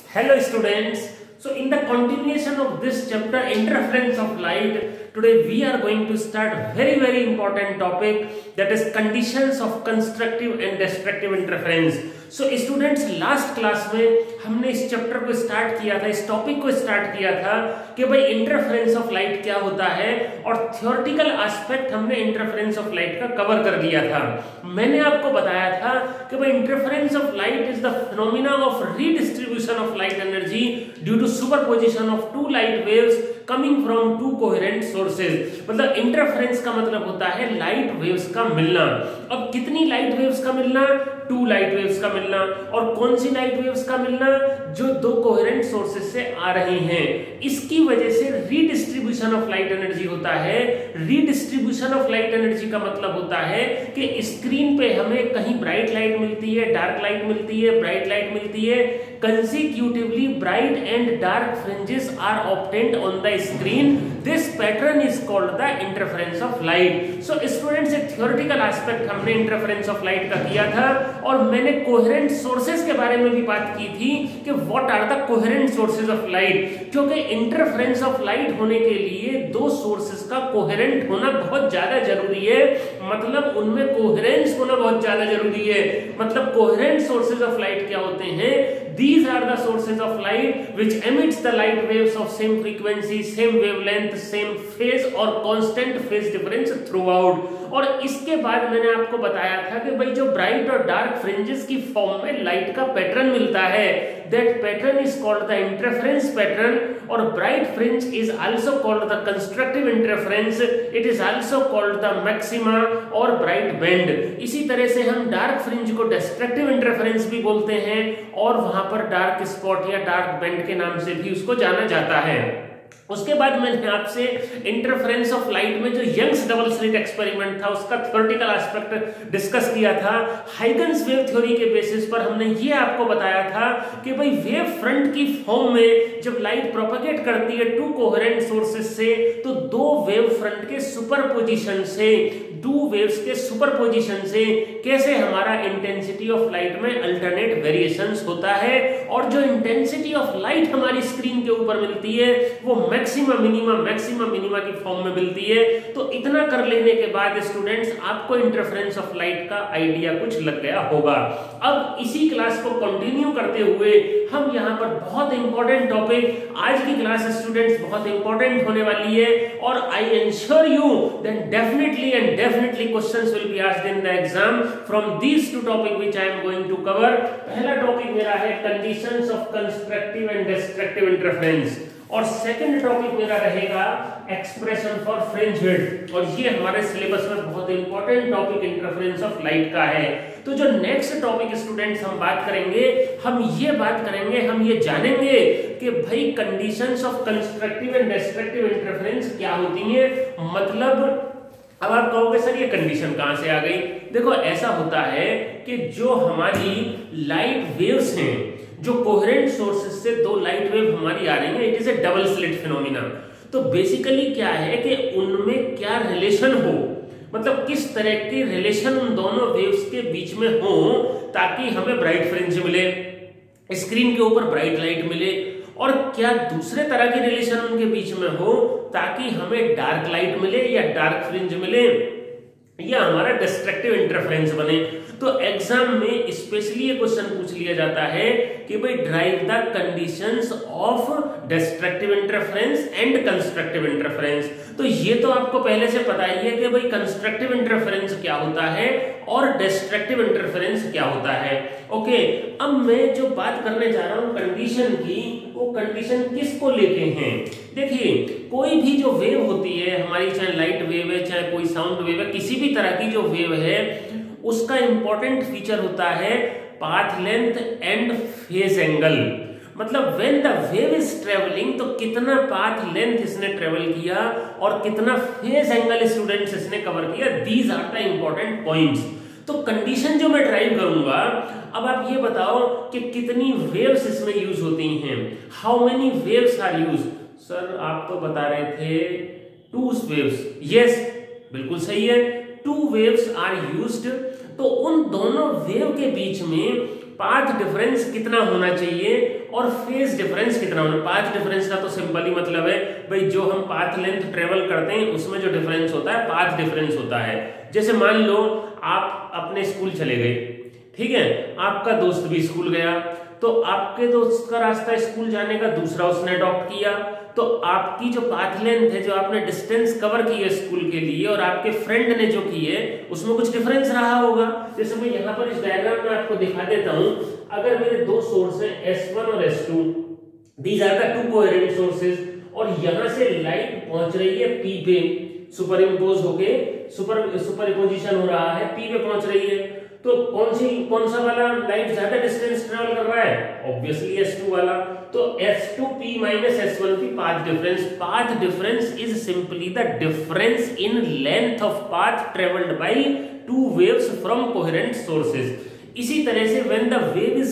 Hello students. So in the continuation of this chapter interference of light, today we are going to start very important topic, that is conditions of constructive and destructive interference. So students, last class में हमने इस chapter को start किया था, इस topic को start किया था कि भाई इंटरफेरेंस ऑफ लाइट क्या होता है, और थ्योरेटिकल एस्पेक्ट हमने इंटरफेरेंस ऑफ लाइट का कवर कर लिया था। मैंने आपको बताया था कि भाई interference of light is the phenomena of redistribution of light energy due to superposition of two light waves coming from two coherent sources. मतलब इंटरफेरेंस का मतलब होता है लाइट वेव्स का मिलना। अब कितनी लाइट वेव्स का मिलना? टू लाइट वेव्स का मिलना। और कौन सी लाइट वेव्स का मिलना? जो दो कोहेरेंट सोर्सेज से आ रही हैं। इसकी वजह से रीडिस्ट्रीब्यूशन ऑफ लाइट एनर्जी होता है। रीडिस्ट्रीब्यूशन ऑफ लाइट एनर्जी का मतलब होता है कि स्क्रीन पे हमें कहीं ब्राइट लाइट मिलती है, डार्क लाइट मिलती है, ब्राइट लाइट मिलती है। Consecutively bright and dark fringes are obtained on the screen. This pattern is called the interference of light. So students, एक theoretical aspect हमने interference of light का किया था, और मैंने coherent sources के बारे में भी बात की थी कि what are the coherent sources of light, क्योंकि interference of light होने के लिए दो sources का coherent होना बहुत ज्यादा जरूरी है। मतलब उनमें coherence होना बहुत ज्यादा जरूरी है। मतलब coherent sources of light क्या होते हैं? These are the sources of light which emits the light waves of same frequency, same wavelength, same phase और constant phase difference throughout। और इसके बाद मैंने आपको बताया था कि भाई जो ब्राइट और डार्क फ्रिंजेस की फॉर्म में लाइट का पैटर्न मिलता है, that pattern is called the interference pattern, और bright fringe is also called the constructive interference. It is also called the maxima और bright band। इसी तरह से हम डार्क फ्रिंज को destructive interference भी बोलते हैं, और वहां पर डार्क स्पॉट या डार्क बैंड के नाम से भी उसको जाना जाता है। उसके बाद मैंने आपसे इंटरफेरेंस ऑफ लाइट में जो यंग्स डबल स्लिट एक्सपेरिमेंट था उसका थ्योरेटिकल एस्पेक्ट डिस्कस किया था। हाइगन्स वेव थ्योरी के बेसिस पर हमने ये आपको बताया था कि भाई वेव फ्रंट की फॉर्म में जब लाइट प्रोपेगेट करती है टू कोहेरेंट सोर्सेज से, तो दो वेव फ्रंट के सुपरपोजिशन से, टू वेव्स के सुपरपोजिशन से कैसे हमारा इंटेंसिटी ऑफ लाइट में अल्टरनेट वेरिएशंस होता है, और जो इंटेंसिटी ऑफ लाइट हमारी स्क्रीन के ऊपर मिलती है वो मैक्सिमा मिनिमा की फॉर्म में मिलती है। तो इतना कर लेने के बाद स्टूडेंट्स, आपको इंटरफेरेंस ऑफ लाइट का आइडिया कुछ लग गया होगा। अब इसी क्लास को कंटिन्यू करते हुए हम यहाँ पर बहुत इंपॉर्टेंट टॉपिक, आज की क्लास स्टूडेंट्स बहुत इंपॉर्टेंट होने वाली है, और I ensure you that definitely questions will be asked in the exam from these two topic which I am going to cover. पहला टॉपिक मेरा है conditions of constructive and destructive interference, और second topic मेरा रहेगा expression for fringe width, और ये हमारे syllabus में बहुत important topic interference of light का है। तो जो नेक्स्ट टॉपिक स्टूडेंट्स हम बात करेंगे, हम ये जानेंगे कि भाई conditions of constructive and destructive interference क्या होती है। मतलब अब आप कहोगे सर ये कंडीशन कहां से आ गई? देखो, ऐसा होता है कि जो हमारी लाइट वेव्स हैं, जो कोहेरेंट सोर्सेज से दो लाइट वेव हमारी आ रही है, it is a double slit phenomena. तो बेसिकली क्या है कि उनमें क्या रिलेशन हो, मतलब किस तरह की रिलेशन उन दोनों वेव्स के बीच में हो ताकि हमें ब्राइट फ्रिंज मिले, स्क्रीन के ऊपर ब्राइट लाइट मिले, और क्या दूसरे तरह की रिलेशन उनके बीच में हो ताकि हमें डार्क लाइट मिले या डार्क फ्रिंज मिले, या हमारा डिस्ट्रक्टिव इंटरफेरेंस बने। तो एग्जाम में स्पेशली ये क्वेश्चन पूछ लिया जाता है कि भाई drive the conditions of destructive interference and constructive interference. तो ये तो आपको पहले से पता ही है कि भाई कंस्ट्रक्टिव इंटरफेरेंस क्या होता है और डिस्ट्रक्टिव इंटरफेरेंस क्या होता है। ओके, अब मैं जो बात करने जा रहा हूं कंडीशन की, वो कंडीशन किसको लेके हैं? देखिए, कोई भी जो वेव होती है हमारी, चाहे लाइट वेव है, चाहे कोई साउंड वेव है, किसी भी तरह की जो वेव है, उसका इंपॉर्टेंट फीचर होता है path length and phase angle. मतलब when the wave is travelling, तो कितना पाथ लेंथ इसने ट्रेवल किया और कितना फेज एंगल स्टूडेंट्स इसने कवर किया। These are the important points. तो कंडीशन जो मैं ड्राइव करूंगा, अब आप ये बताओ कि कितनी वेव्स इसमें यूज होती हैं, how many waves are use. Sir आप तो बता रहे थे टू वेव्स। यस, बिल्कुल सही है, टू वेव्स आर यूज्ड। तो उन दोनों वेव के बीच में पाथ डिफरेंस कितना होना चाहिए और फेज डिफरेंस कितना होना। पाथ डिफरेंस का तो सिंपल ही मतलब है भाई जो हम पाथ लेंथ ट्रेवल करते हैं उसमें जो डिफरेंस होता है पाथ डिफरेंस होता है। जैसे मान लो आप अपने स्कूल चले गए, ठीक है, आपका दोस्त भी स्कूल गया, तो आपके दोस्त का रास्ता स्कूल जाने का दूसरा उसने अडॉप्ट किया, तो आपकी जो पाथ लेंथ है, जो आपने डिस्टेंस कवर की है स्कूल के लिए और आपके फ्रेंड ने जो की है उसमें कुछ डिफरेंस रहा होगा। जैसे मैं यहाँ पर इस डायग्राम में आपको दिखा देता हूं, अगर मेरे दो सोर्स हैं S1 और S2, these are the two coherent sources, और यहां से लाइट पहुंच रही है P पे, सुपर इम्पोज होके सुपर इम्पोजिशन हो रहा है, P पे पहुंच रही है, तो कौन सा वाला लाइट ज्यादा डिस्टेंस ट्रेवल कर रहा है? ऑब्वियसली S2 वाला। तो S2P minus S1P path difference is simply the difference in length of path travelled by two waves from coherent sources. इसी तरह से when the wave is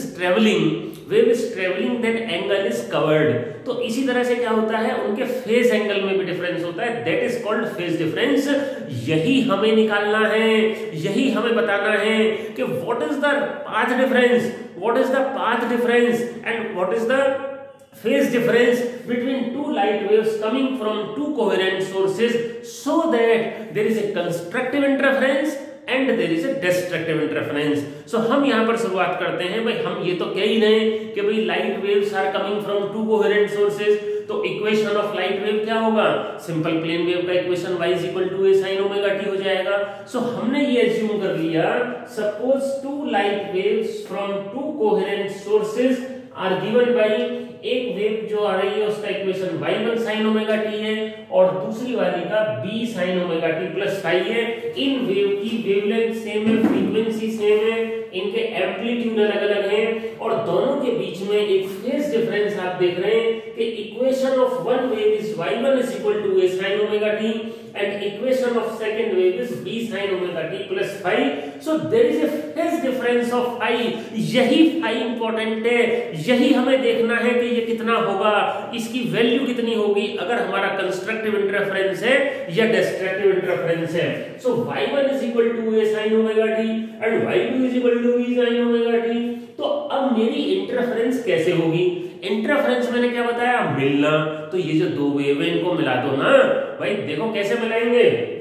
travelling then angle is covered, तो इसी तरह से क्या होता है, उनके फेज एंगल में भी डिफरेंस होता है, that is called phase difference. यही हमें निकालना है, यही हमें बताना है कि what is the path difference, what is the path difference and what is the phase difference between two light waves coming from two coherent sources, so that there is a constructive interference and there is a destructive interference. So हम यहाँ पर शुरुआत करते हैं भाई, हम ये तो कह ही रहे हैं कि भाई light waves are coming from two coherent sources, तो इक्वेशन ऑफ लाइट वेव क्या होगा, सिंपल प्लेन वेव का equation y is equal to a sin omega t हो जाएगा। सो हमने ये एज्यूम कर लिया, suppose two light waves from two coherent sources are given by, एक वेव जो आ रही है उसका equation y1 sin omega t है और दूसरी वाली का b sin omega t plus phi है। इन वेव की वेवलेंथ सेम है, फ्रीक्वेंसी सेम है, इनके एम्पलीट्यूड अलग अलग हैं और दोनों के बीच में एक फेज डिफरेंस आप देख रहे हैं कि equation of one wave is y1 is equal to a sin omega t and equation of second wave is b sin omega t plus phi. So there is a phase difference of phi. यही phi important है, यही हमें देखना है कि ये कितना होगा, इसकी वैल्यू कितनी होगी अगर हमारा कंस्ट्रक्टिव इंटरफेरेंस है या डिस्ट्रक्टिव इंटरफेरेंस है। So y1 is equal to a sin omega t and y2 is equal to b sin omega t। तो अब मेरी इंटरफेरेंस कैसे होगी? इंटरफेरेंस मैंने क्या बताया, मिलना। तो ये जो दो वेव है इनको मिला दो ना भाई, देखो कैसे मिलाएंगे,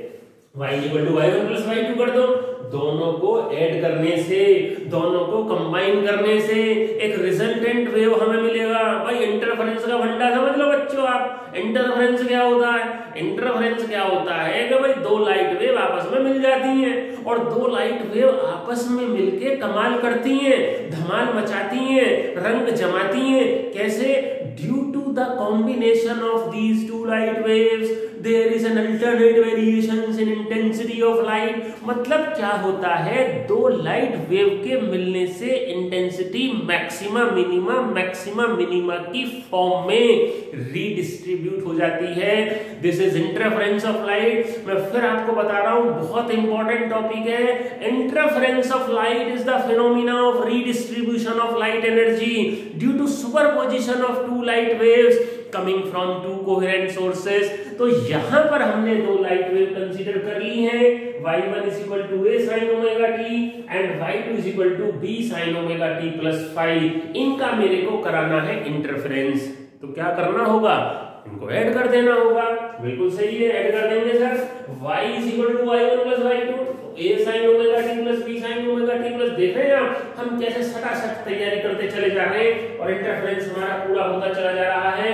y equal to y1 plus y2 कर दो, दोनों को ऐड करने से, दोनों को कंबाइन करने से एक रिजल्टेंट वेव हमें मिलेगा। भाई इंटरफेरेंस का फंडा समझ लो बच्चों आप। इंटरफेरेंस क्या होता है? इंटरफेरेंस क्या होता है कि भाई दो लाइट वेव आपस में मिल जाती हैं और दो लाइट वेव आपस में मिलके कमाल करती हैं, धमाल मचाती हैं, रंग जमाती हैं। कैसे? Due to the combination of these two light waves there is an alternate variations in intensity of light. मतलब क्या होता है, दो लाइट वेव के मिलने से इंटेंसिटी मैक्सिमा मिनिमा की फॉर्म में रीडिस्ट्रीब्यूट हो जाती है। This is interference of light. मैं फिर आपको बता रहा हूं, बहुत इंपॉर्टेंट टॉपिक है। Interference of light is the phenomena of redistribution of light energy due to superposition of two light waves coming from two coherent sources. तो यहां पर हमने दो लाइट वेव कंसीडर कर ली है, y1 is equal to a sin omega t and y2 is equal to b sin omega t plus phi। इनका मेरे को कराना है इंटरफेरेंस, तो क्या करना होगा, इनको ऐड कर देना होगा। बिल्कुल सही है, ऐड कर देंगे sir. y is equal to y1 plus y2, a sin omega t plus b sin omega t plus, देख रहे हैं आप हम कैसे सटासट तैयारी करते चले जा रहे हैं और इंटरफेरेंस हमारा पूरा होता चला जा रहा है।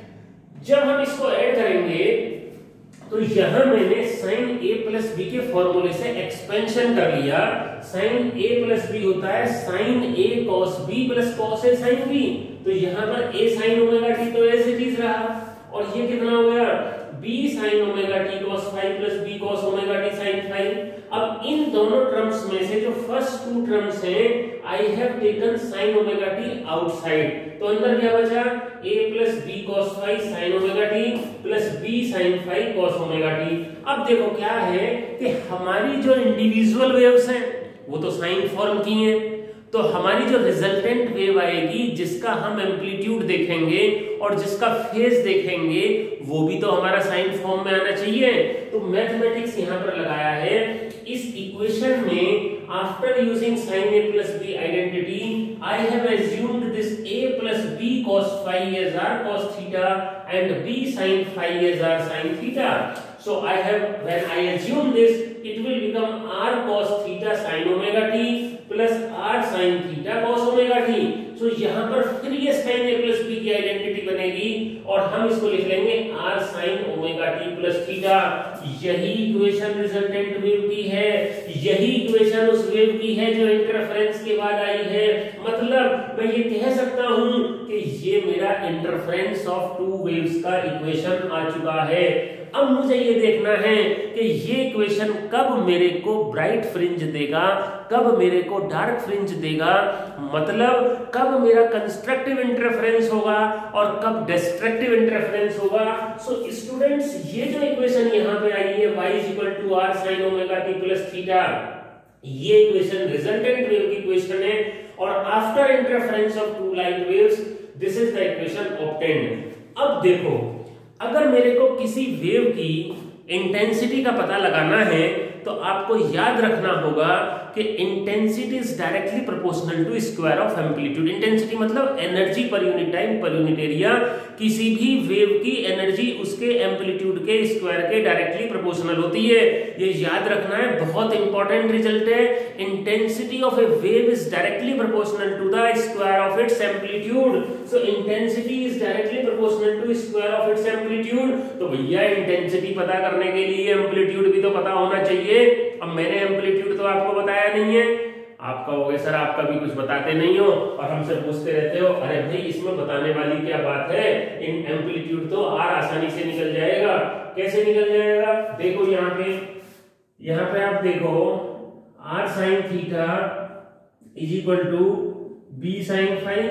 जब हम इसको ऐड करेंगे तो यहां मैंने sin a plus b के फॉर्मूले से एक्सपेंशन कर लिया। sin a plus b होता है sin a cos b plus cos a sin b। तो यहां पर a sin ओमेगा t तो ऐसे चीज रहा और ये कितना हो गया, b sin omega t cos phi plus b cos omega t sin phi। अब इन दोनों टर्म्स में से जो फर्स्ट टू टर्म्स हैं, I have taken sin omega t outside, तो अंदर क्या बचा, a plus b cos phi sin omega t plus b sin phi cos omega t। अब देखो क्या है कि हमारी जो इंडिविजुअल वेव्स हैं वो तो साइन फॉर्म की हैं, तो हमारी जो रिजल्टेंट वेव आएगी जिसका हम एम्पलीट्यूड देखेंगे और जिसका फेज देखेंगे वो भी तो हमारा साइन फॉर्म में आना चाहिए। तो मैथमेटिक्स यहां पर लगाया है। इस इक्वेशन में after using sin A plus B identity, I have assumed this A plus B cos phi as r cos theta and B sin phi as r sin theta. So I have, when I assume this, it will become r cos theta sin omega t plus r sin theta cos omega t. So यहाँ पर फिर ये sin A plus B की identity बनेगी और हम इसको लिख लेंगे r sin omega t plus theta. यही इक्वेशन रिजल्टेंट वेव की है, यही इक्वेशन उस वेव की है जो इंटरफेरेंस के बाद आई है। मतलब मैं ये कह सकता हूं कि ये मेरा इंटरफेरेंस ऑफ टू वेव्स का इक्वेशन आ चुका है। अब मुझे ये देखना है कि ये इक्वेशन कब मेरे को ब्राइट फ्रिंज देगा, कब मेरे को डार्क फ्रिंज देगा, मतलब कब मेरा कंस्ट्रक्टिव इंटरफेरेंस होगा और कब डिस्ट्रक्टिव इंटरफेरेंस होगा। सो स्टूडेंट्स, ये जो इक्वेशन यहाँ पे आई है y = r sin omega t plus theta, ये इक्वेशन रिजल्टेंट वेव की इक्वेशन है और after interference of two light waves this is the equation obtained. अब देखो, अगर मेरे को किसी वेव की इंटेंसिटी का पता लगाना है तो आपको याद रखना होगा कि intensity is directly proportional to square of amplitude. Intensity मतलब एनर्जी पर यूनिट टाइम पर यूनिट एरिया। किसी भी वेव की एनर्जी उसके एम्पलीट्यूड के स्क्वायर के डायरेक्टली प्रोपोर्शनल होती है। ये याद रखना है, बहुत इंपॉर्टेंट रिजल्ट है। Intensity of a wave is directly proportional to the square of its amplitude. So intensity is directly proportional to square of its amplitude. तो भैया इंटेंसिटी पता करने के लिए एम्पलीट्यूड भी तो पता होना चाहिए। अब मैंने एम्पलीट्यूड तो आपको बताया नहीं है, आप कहोगे सर आप कभी कुछ बताते नहीं हो और हमसे पूछते रहते हो, अरे भाई इसमें बताने वाली क्या बात है, इन एम्पलीट्यूड तो आर आसानी से निकल जाएगा। कैसे निकल जाएगा? देखो यहाँ पे आप देखो r sin theta is equal to b sin phi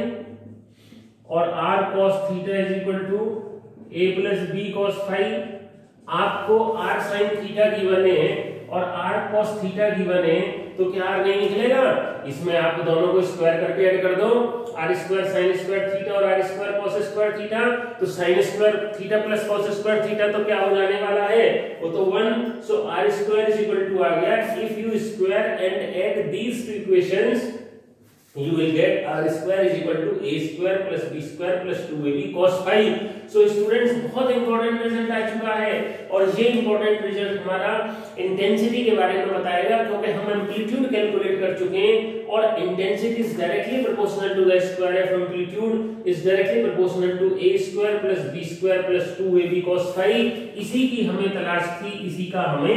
और r cos theta is equal to a plus b cos phi. आपको r sin थीटा गिवन है और r cos थीटा गिवन है, तो क्या r नहीं निकलेगा? इसमें आप दोनों को स्क्वायर करके ऐड कर दो, r square sin square theta और r square cos square theta. तो sin square theta plus cos square theta तो क्या हो जाने वाला है? वो तो 1। सो r square is equal to आ गया, if you square and add these two equations you will get r square is equal to a square plus b square plus 2ab cos phi। so students, बहुत important result आ चुका है और ये important result हमारा intensity के बारे में बताएगा, क्योंकि हम एम्पलीट्यूड कैलकुलेट कर चुके हैं और intensity is directly proportional to the square of amplitude is directly proportional to a square plus b square plus 2ab cos phi। इसी की हमें तलाश थी, इसी का हमें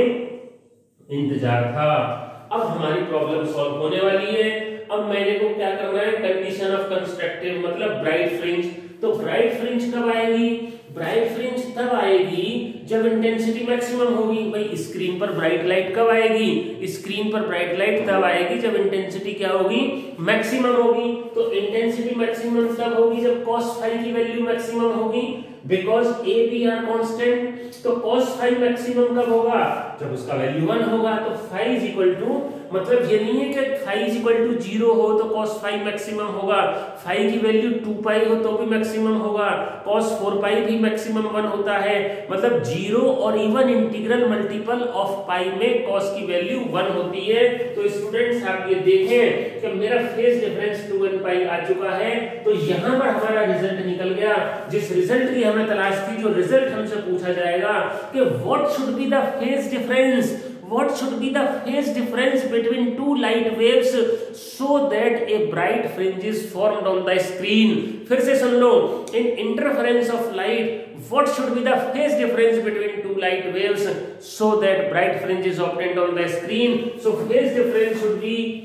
इंतजार था। अब हमारी प्रॉब्लम सॉल्व होने वाली है। अब मेरे को क्या करना है? कंडीशन ऑफ कंस्ट्रक्टिव मतलब ब्राइट फ्रिंज। तो ब्राइट फ्रिंज कब आएगी? ब्राइट फ्रिंज तब आएगी जब इंटेंसिटी मैक्सिमम होगी। भाई स्क्रीन पर ब्राइट लाइट कब आएगी? स्क्रीन पर ब्राइट लाइट तब आएगी जब इंटेंसिटी क्या होगी? मैक्सिमम होगी। तो इंटेंसिटी मैक्सिमम तब होगी जब cos फाई की वैल्यू मैक्सिमम होगी, because a b are constant. तो cos फाई मैक्सिमम कब होगा? जब उसका वैल्यू 1 होगा। तो फाई इज इक्वल टू, मतलब ये नहीं है कि फाई इज इक्वल टू 0 हो तो cos फाई मैक्सिमम होगा, फाई की वैल्यू 2 पाई हो तो भी मैक्सिमम होगा, cos 4 पाई भी मैक्सिमम 1 होता है। मतलब 0 और even integral multiple of pi में cos की वैल्यू 1 होती है। तो स्टूडेंट्स आप ये देखें कि मेरा फेज डिफरेंस 2n पाई आ चुका है। तो यहाँ पर हमारा रिजल्ट निकल गया। जिस रिजल्ट की हमें तलाश थी, जो रिजल्ट हमसे पूछा जाएगा कि what should be the phase difference, what should be the phase difference between two light waves so that a bright fringe is formed on the screen। फिर से सुन लो, in interference of light what should be the phase difference between two light waves so that bright fringe is obtained on the screen। so phase difference should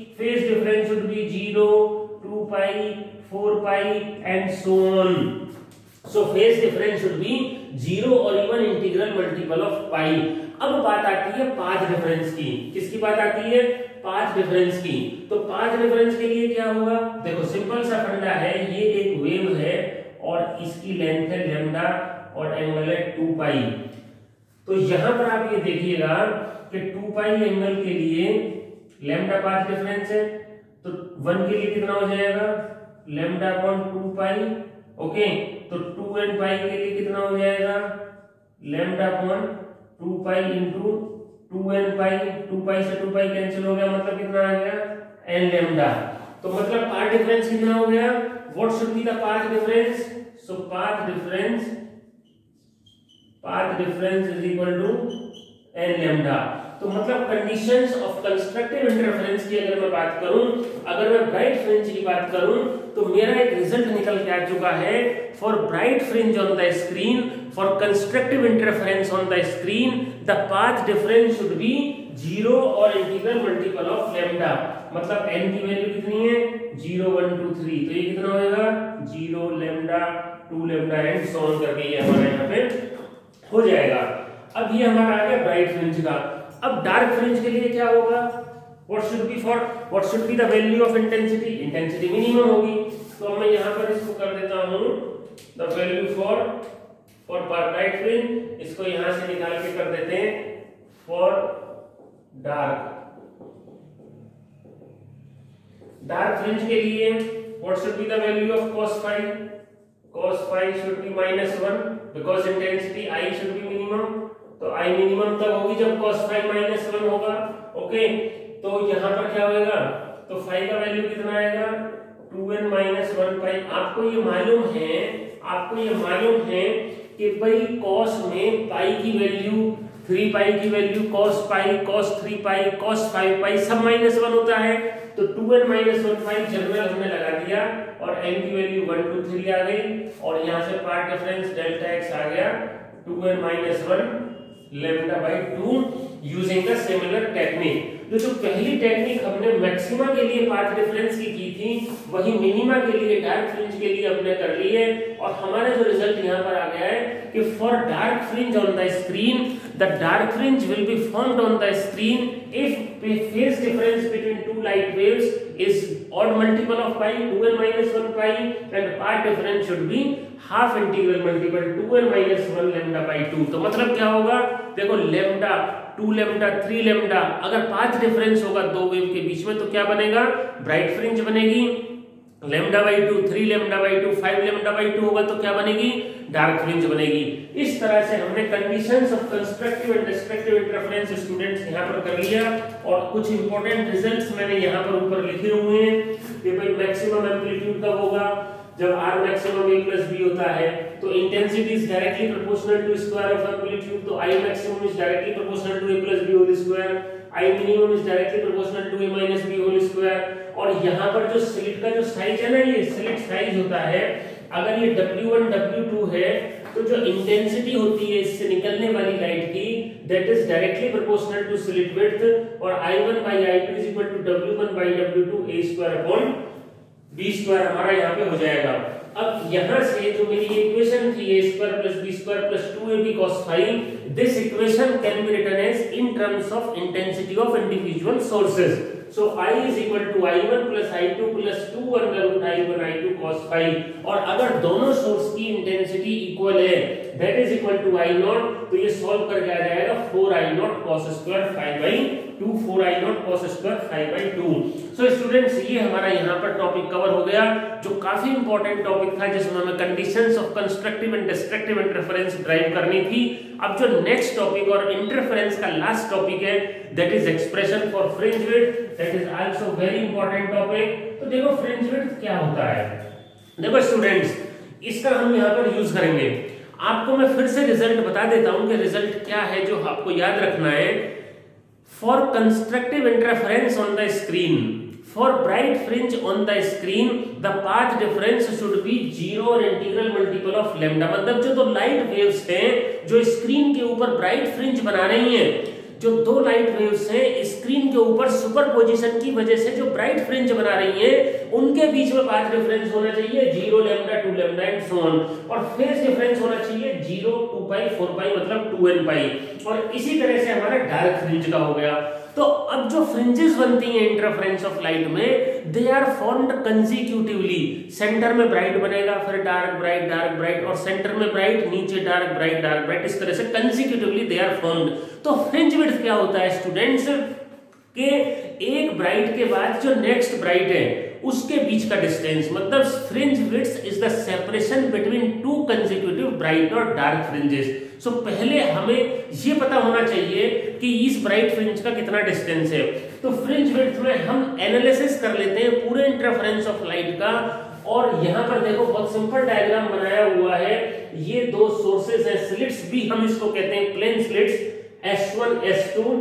be 0, 2 pi, 4 pi and so on। so phase difference should be 0 or even integral multiple of pi। अब बात आती है path difference की। किसकी बात आती है? Path difference की। तो पाथ डिफरेंस के लिए क्या होगा? देखो सिंपल सा फंडा है, ये एक वेव है और इसकी लेंथ है लैम्डा और एंगल है 2 पाई। तो यहां पर आप ये देखिएगा कि 2 पाई एंगल के लिए लैम्डा पाथ डिफरेंस है, तो 1 के लिए कितना हो जाएगा? लैम्डा अपॉन 2 पाई। ओके, तो 2n पाई के लिए कितना हो जाएगा? Lambda upon 2 pi into 2n pi, 2 pi से 2 पाई कैंसिल हो गया, मतलब कितना आ गया n लैम्डा। तो मतलब पाथ डिफरेंस कितना हो गया, what should be the path difference, so path difference is equal to n lambda. तो मतलब कंडीशंस ऑफ कंस्ट्रक्टिव इंटरफेरेंस की अगर मैं बात करूं, अगर मैं ब्राइट फ्रिंज की बात करूं, तो मेरा एक रिजल्ट निकल के आ चुका है, for bright fringe on the screen, for constructive interference on the screen, the path difference should be 0 और इंटीग्रल मल्टीपल ऑफ लैम्डा। मतलब n की वैल्यू कितनी है, 0 1 2 3, तो ये कितना होगा 0 lambda 2 lambda and so on करके ये हमारा यहाँ पे हो जाएगा। अब ये हमारा आ गया ब्राइट फ्रिंज का। अब डार्क फ्रिंज के लिए क्या होगा, what should be the value of intensity, intensity minimum होगी। तो मैं यहाँ पर इसको कर देता हूँ the value for bright fringe, इसको यहाँ से निकाल के कर देते हैं फॉर डार्क फ्रिंज के लिए what should be the value of cos phi should be -1 because intensity I should be minimum। तो I मिनिमम तब होगी जब cos phi -1 होगा। ओके, तो यहाँ पर क्या होगा, तो phi का वैल्यू कितना आएगा 2n - 1 पाई। आपको ये मालूम है कि भाई cos में पाई की वैल्यू 3 पाई की value cos pi, cos 3 pi, cos 5 pi सब -1 होता है। तो 2n - 1 पाई जनरल हमने लगा दिया और n की वैल्यू 1 2 3 आ गई, और यहाँ से पार्ट डिफरेंस डेल्टा x आ गया 2n - 1 लैम्डा by 2 using the similar technique. जो पहली टेक्निक हमने मैक्सिमा के लिए पाथ डिफरेंस की थी, वही मिनिमा के लिए डार्क फ्रिंज के लिए हमने कर ली है। और हमारा जो रिजल्ट यहाँ पर आ गया है कि for dark fringe on the screen, the dark fringe will be formed on the screen if phase difference between two light waves is odd multiple of pi 2n - 1 pi and path difference should be half integral multiple 2n - 1 lambda by 2। तो मतलब क्या होगा, देखो lambda 2 lambda 3 lambda, अगर path difference होगा दो wave के बीच में तो क्या बनेगा, ब्राइट फ्रिंज बनेगी। Lambda by 2 3 lambda by 2 5 lambda by 2 होगा तो क्या बनेगी, डार्क फ्रिंज बनेगी। इस तरह से हमने conditions of constructive and destructive interference students यहाँ पर कर लिया। और कुछ इंपॉर्टेंट रिजल्ट्स मैंने यहाँ पर ऊपर लिखे हुए हैं कि भाई मैक्सिमम एम्पलीट्यूड कब होगा, जब r maximum a plus b होता है। तो intensity is directly proportional to square of amplitude, तो I maximum is directly proportional to a plus b whole square, I minimum is directly proportional to a minus b whole square. और यहाँ पर जो slit का जो size है ना, ये स्लिट साइज होता है, अगर ये W1 W2 है तो जो इंटेंसिटी होती है इससे निकलने वाली लाइट की, that is directly proportional to slit width, और I1 by I2 is equal to W1 by W2 a square upon b square हमारा यहाँ पे हो जाएगा। अब यहाँ से जो मेरी इक्वेशन थी a square plus b square plus 2ab cos phi, this equation can be written as in terms of intensity of individual sources। So I is equal to I1 plus I2 plus 2 under root I1 I2 cos phi। और अगर दोनों source की intensity equal है, that is equal to I0, तो ये solve करके आ जाएगा 4I0 cos square phi by 2 4I0 cos square phi by 2। So students, ये हमारा यहाँ पर टॉपिक कवर हो गया, जो काफी इंपॉर्टेंट टॉपिक था जिसमें हमें conditions of constructive and destructive interference derive करनी थी। अब जो नेक्स्ट टॉपिक और इंटरफेरेंस का लास्ट टॉपिक है, that is expression for fringe width, that is also very important topic. तो देखो फ्रिंज विड्थ क्या होता है, देखो स्टूडेंट्स, इसका हम यहाँ पर यूज करेंगे। आपको मैं फिर से रिजल्ट बता देता हूं कि रिजल्ट क्या है जो आपको याद रखना है। For constructive interference on the screen, for bright fringe on the screen, the path difference should be 0 और इंटीग्रल मल्टीपल ऑफ लैम्डा। मतलब जो दो लाइट वेव्स हैं जो स्क्रीन के ऊपर ब्राइट फ्रिंज बना रही हैं, जो दो लाइट वेव्स हैं स्क्रीन के ऊपर सुपरपोजिशन की वजह से जो ब्राइट फ्रिंज बना रही हैं, उनके बीच में पाथ डिफरेंस होना चाहिए 0 lambda 2 lambda and so on, और फेज डिफरेंस होना चाहिए 0 2 पाई 4 पाई मतलब 2n पाई। और इसी तरह से हमारा डार्क फ्रिंज का हो गया। तो अब जो फ्रिंजेस बनती हैं इंटरफेरेंस ऑफ लाइट में, they are formed consecutively. Centre में ब्राइट बनेगा, फिर डार्क ब्राइट, और सेंटर में ब्राइट, नीचे डार्क ब्राइट, इस तरह से कंसेक्यूटिवली दे आर फॉर्म्ड। तो फ्रिंज विड्थ क्या होता है स्टूडेंट्स, के एक ब्राइट के बाद जो नेक्स्ट ब्राइट है उसके बीच का डिस्टेंस, मतलब fringe width is the separation between two consecutive bright और डार्क फ्रिंजेस। सो पहले हमें ये पता होना चाहिए कि इस ब्राइट फ्रिंज का कितना डिस्टेंस है। तो फ्रिंज विड्थ में हम एनालिसिस कर लेते हैं पूरे इंटरफेरेंस ऑफ लाइट का, और यहाँ पर देखो बहुत सिंपल डायग्राम बनाया हुआ है। ये दो सोर्सेस है, स्लिट्स भी हम इसको कहते हैं, प्लेन स्लिट्स S1 S2।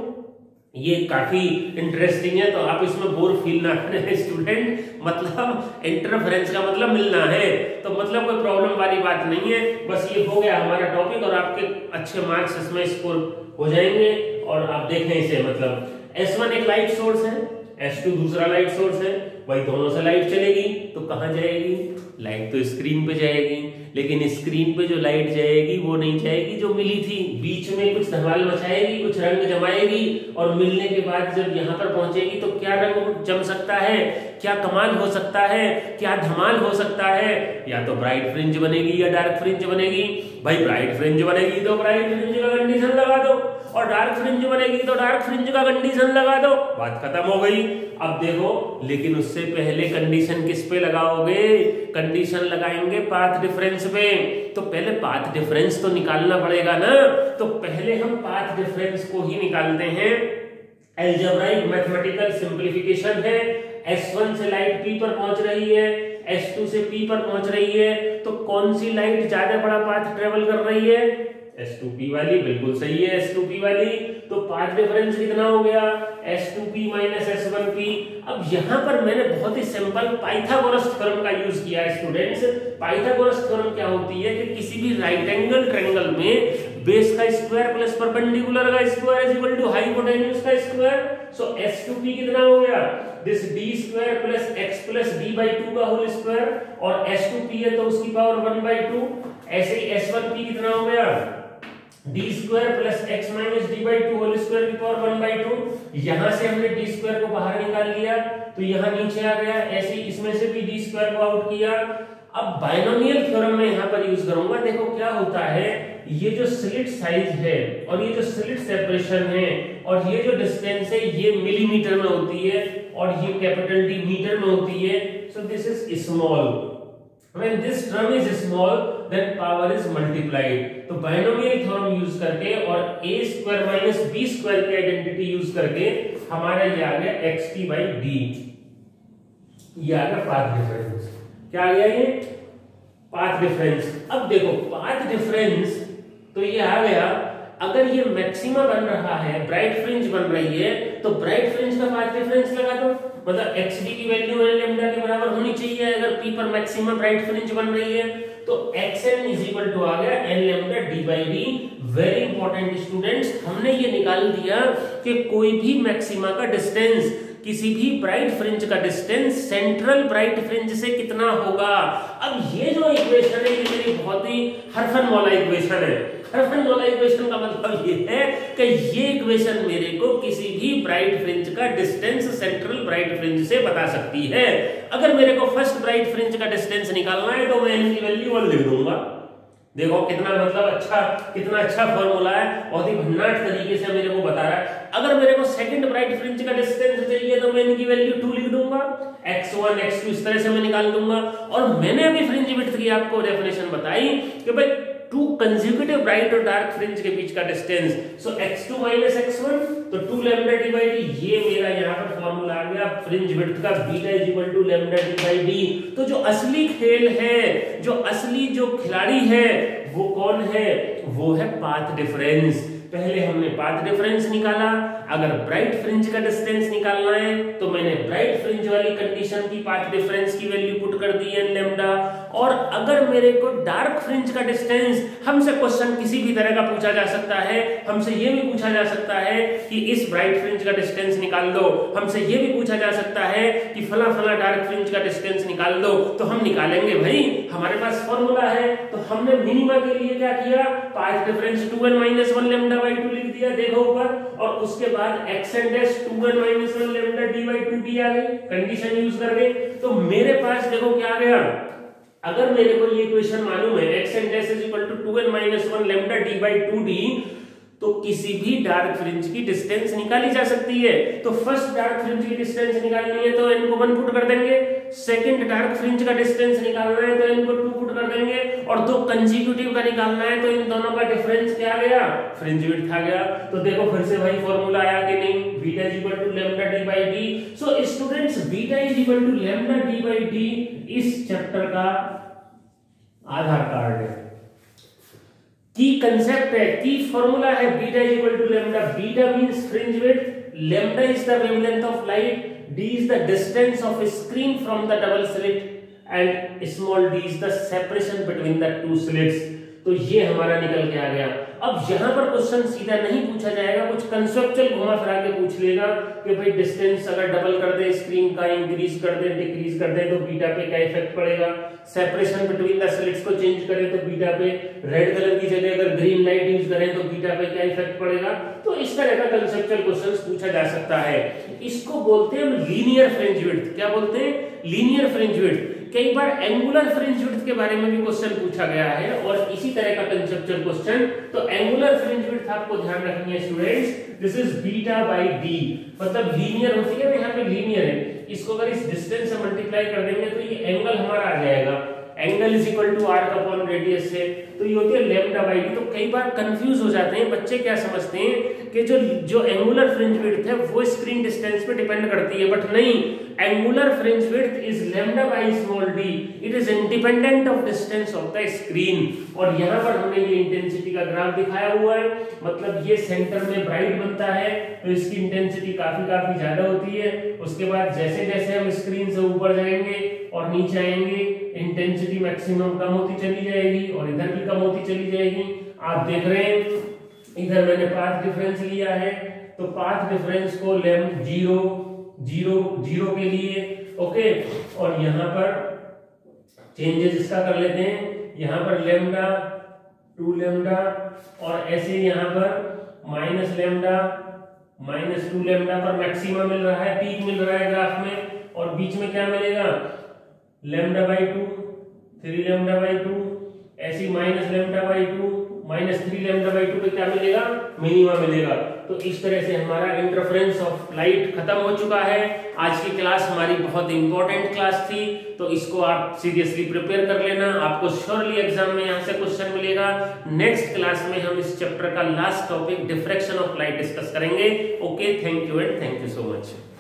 ये काफी इंटरेस्टिंग है, तो आप इसमें बोर फील ना करें स्टूडेंट, मतलब इंटरफेरेंस का मतलब मिलना है, तो मतलब कोई प्रॉब्लम वाली बात नहीं है। बस ये हो गया हमारा टॉपिक और आपके अच्छे मार्क्स इसमें स्कोर हो जाएंगे। और आप देखें इसे, मतलब S1 एक लाइट सोर्स है, S2 दूसरा लाइट सोर्स है, भाई दोनों से लाइट चलेगी तो कहां जाएगी? लाइट तो स्क्रीन पे जाएगी, लेकिन स्क्रीन पे जो लाइट जाएगी वो नहीं जाएगी जो मिली थी, बीच में कुछ धमाल मचाएगी, कुछ रंग जमाएगी, और मिलने के बाद जब यहाँ पर पहुंचेगी तो क्या रंग जम सकता है, क्या कमाल हो सकता है, क्या धमाल हो सकता है? या तो ब्राइट फ्रिंज बनेगी या डार्क फ्रिंज बनेगी। भाई ब्राइट फ्रिंज बनेगी तो ब्राइट फ्रिंज का कंडीशन लगा दो, और डार्क फ्रिंज बनेगी तो डार्क फ्रिंज का कंडीशन लगा दो, बात खत्म हो गई। अब देखो, लेकिन उससे पहले कंडीशन किस पे लगाओगे? कंडीशन लगाएंगे पाथ डिफरेंस पे। तो पहले पाथ डिफरेंस तो निकालना पड़ेगा ना, तो पहले हम पाथ डिफरेंस को ही निकालते हैं। अलजेब्राइक मैथमेटिकल सिंप्लीफिकेशन है। S1 से लाइट P पर पहुंच रही है, S2 से P पर पहुंच रही है, तो कौन सी लाइट ज्यादा बड़ा पाथ ट्रेवल कर रही है? S2P वाली, बिल्कुल सही है, S2P वाली। तो पाथ डिफरेंस कितना हो गया? S2P minus S1P। अब यहाँ पर मैंने बहुत ही सिंपल पाइथागोरस थ्योरम का यूज किया है स्टूडेंट्स। पाइथागोरस थ्योरम क्या होती है कि किसी भी राइट एंगल ट्रायंगल में बेस का स्क्वायर प्लस परपेंडिकुलर का square is equal to hypotenuse का स्क्वायर। सो S2P कितना हो गया? This d square plus x plus d/2 का होल स्क्वायर, और S2P है तो उसकी पावर 1/2। ऐसे ही S1P कितना हो गया? d square plus x minus d/2 whole square की पावर 1/2। यहां से हमने d स्क्वायर को बाहर निकाल लिया तो यहां नीचे आ गया। ऐसे ही इसमें से भी d स्क्वायर को आउट किया। अब बाइनोमियल थ्योरम में यहां पर यूज करूंगा। देखो क्या होता है, ये जो स्लिट साइज है और ये जो स्लिट सेपरेशन है और ये जो डिस्टेंस है, ये मिलीमीटर में होती है और ये कैपिटल D मीटर में होती है। So this is small. When this term is small, then power is multiplied. तो बाइनोमियल थ्योरम यूज करके और a square minus b square की आइडेंटिटी यूज करके हमारा ये आ गया xt/d। ये आ गया पाथ डिफरेंस। क्या आ गया ये? Path difference. अब देखो पाथ डिफरेंस तो ये आ गया। अगर ये मैक्सिमा बन रहा है, ब्राइट फ्रिंज बन रही है, तो ब्राइट फ्रिंज का पाथ डिफरेंस लगा दो, मतलब xd की वैल्यू n लैम्डा के बराबर होनी चाहिए। अगर p पर मैक्सिमा ब्राइट फ्रिंज बन रही है तो xn इज इक्वल टू आ गया n lambda d/d। Very important students, हमने ये निकाल दिया कि कोई भी मैक्सिमा का डिस्टेंस, किसी भी ब्राइट फ्रिंज का डिस्टेंस सेंट्रल ब्राइट फ्रिंज से कितना होगा। अब ये जो इक्वेशन है ये मेरी बहुत ही हरफनमौला इक्वेशन है। हरफनमौला इक्वेशन का मतलब ये है कि ये इक्वेशन मेरे को किसी भी ब्राइट फ्रिंज का डिस्टेंस सेंट्रल ब्राइट फ्रिंज से बता सकती है। अगर मेरे को फर्स्ट ब्राइट फ्रिंज का डिस्टेंस निकालना है तो मैं इनकी वैल्यू 1 लिख दूंगा। देखो कितना मतलब अच्छा, कितना अच्छा फॉर्मूला है, बहुत ही भन्नाट तरीके से मेरे को बता रहा है। अगर मेरे को सेकंड ब्राइट फ्रिंज का डिस्टेंस चाहिए तो मैं इनकी वैल्यू 2 लिख दूंगा, x1 x2 इस तरह से मैं निकाल दूंगा। और मैंने अभी फ्रिंज विड्थ की आपको डेफिनेशन बताई कि भाई टू कंसेक्यूटिव ब्राइट और डार्क फ्रिंज के बीच का डिस्टेंस, सो x2 माइनस x1 तो 2 लैम्डा d/d। ये मेरा यहाँ पर फॉर्मूला आ गया फ्रिंज विड्थ का, beta is equal to lambda d/d। तो जो असली खेल है, जो असली जो खिलाड़ी है वो कौन है? वो है पाथ डिफरेंस। पहले हमने पाथ डिफरेंस निकाला। अगर ब्राइट फ्रिंज का डिस्टेंस निकालना है तो मैंने ब्राइट फ्रिंज वाली कंडीशन की पाथ डिफरेंस की वैल्यू पुट कर दी n लैम्डा। और अगर मेरे को डार्क फ्रिंज का डिस्टेंस, हमसे क्वेश्चन किसी भी तरह का पूछा जा सकता है। हमसे ये भी पूछा जा सकता है कि इस ब्राइट फ्रिंज का डिस्टेंस निकाल दो, हमसे ये भी पूछा जा सकता है कि फला फला डार्क फ्रिंज का डिस्टेंस निकाल दो, तो हम निकालेंगे भाई, हमारे पास फॉर्मूला है। तो हमने मिनिमा के लिए क्या किया? पाथ डिफरेंस 2n माइनस 1 लैम्डा/2 लिख दिया, देखो ऊपर, और उसके बाद xn dash 2n minus 1 lambda d/2d आ गई कंडीशन यूज करके। तो मेरे पास देखो क्या आ गया, अगर मेरे को ये इक्वेशन मालूम है xn dash is equal to 2n minus 1 lambda d/2d, तो किसी भी डार्क फ्रिंज की डिस्टेंस निकाली जा सकती है। तो फर्स्ट डार्क फ्रिंज की डिस्टेंस निकालनी है तो n को 1 पुट कर देंगे, सेकंड डार्क फ्रिंज का डिस्टेंस निकालना है तो इनको 2 पुट कर देंगे, और दो कंसेक्यूटिव का निकालना है तो इन दोनों का डिफरेंस क्या आ गया, फ्रिंज विड्थ आ गया। तो देखो फिर से वही फॉर्मूला आया कि नहीं, beta is equal to lambda D by D. So students beta is equal to lambda D by D इस चैप्टर का आधार कार्ड है, की कंसेप्ट है, की फॉर्मूला है beta is equal to lambda. Beta means fringe width, lambda is the wavelength of light, d is the distance of screen from the double slit and small d is the separation between the two slits। तो ये हमारा निकल के आ गया। अब यहाँ पर question सीधा नहीं पूछा जाएगा, कुछ कंसेप्चुअल घुमा फिरा के पूछ लेगा कि भाई डिस्टेंस अगर डबल कर दे स्क्रीन का, इंक्रीज कर दे डिक्रीज कर दे तो बीटा पे क्या इफेक्ट पड़ेगा, सेपरेशन बिटवीन द स्लिट्स को चेंज करें तो बीटा पे, रेड कलर की जगह अगर ग्रीन लाइट यूज करें तो बीटा पे क्या इफेक्ट पड़ेगा। तो इस तरह का कंसेप्चुअल क्वेश्चंस पूछा जा सकता है। इसको बोलते हैं हम लीनियर फ्रिंज विड्थ। क्या बोलते हैं, लीनियर फ्रिंज विड्थ। कई बार एंगुलर फ्रिंज विड्थ के बारे में भी क्वेश्चन पूछा गया है और इसी तरह का कंसेप्चुअल क्वेश्चन। तो एंगुलर फ्रिंज विड्थ आपको ध्यान रखनी है students, this is beta by D, मतलब लीनियर होती है ना, यहाँ पे लीनियर है, इसको अगर इस डिस्टेंस से मल्टीप्लाई कर देंगे तो ये एंगल हमारा आ जाएगा, angle is equal to arc upon radius से, तो ये होती है लैम्डा बाई डी। तो कई बार कंफ्यूज हो जाते हैं बच्चे, क्या समझते हैं कि जो एंगुलर फ्रिंज विड्थ है वो स्क्रीन डिस्टेंस पे डिपेंड करती है, बट नहीं, angular fringe width is lambda by small D, it is independent of distance of the screen. और यहाँ पर हमने ये इंटेंसिटी का ग्राफ दिखाया हुआ है, मतलब ये सेंटर में ब्राइट बनता है तो इसकी इंटेंसिटी काफी ज्यादा होती है, उसके बाद जैसे जैसे हम स्क्रीन से ऊपर जाएंगे और नीचे आएंगे इंटेंसिटी मैक्सिमम कम होती चली जाएगी और इधर भी कम होती चली जाएगी। आप देख रहे हैं इधर मैंने पाथ डिफरेंस लिया है, तो पाथ डिफरेंस को लैम्डा 0 के लिए, ओके, और यहाँ पर चेंजेस इसका कर लेते हैं, यहाँ पर लैम्डा 2 लैम्डा और ऐसे यहाँ पर माइनस लैम्डा -2 लैम्डा पर मैक्सिमा मिल रहा है, पीक मिल रहा है ग्राफ में, और बीच में क्या मिलेगा लैम्डा बाई 2, 3 लैम्डा बाई 2, ऐसी minus lambda by 2, -3 lambda by 2 पे क्या मिलेगा, मिनिमा मिलेगा। तो इस तरह से हमारा इंटरफेरेंस ऑफ लाइट खत्म हो चुका है। आज की क्लास हमारी बहुत इंपॉर्टेंट क्लास थी, तो इसको आप सीरियसली प्रिपेयर कर लेना, आपको श्योरली एग्जाम में यहाँ से क्वेश्चन मिलेगा। नेक्स्ट क्लास में हम इस चैप्टर का last topic diffraction of light discuss करेंगे। Okay, thank you and thank you so much.